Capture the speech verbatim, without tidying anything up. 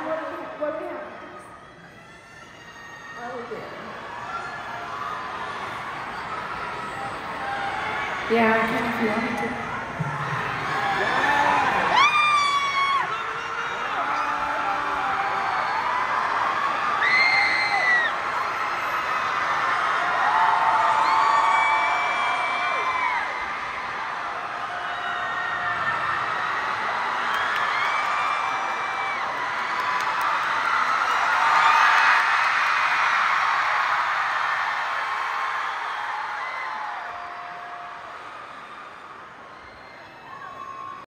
what do you, what do you have? Oh dear. Yeah, I can if you want me to.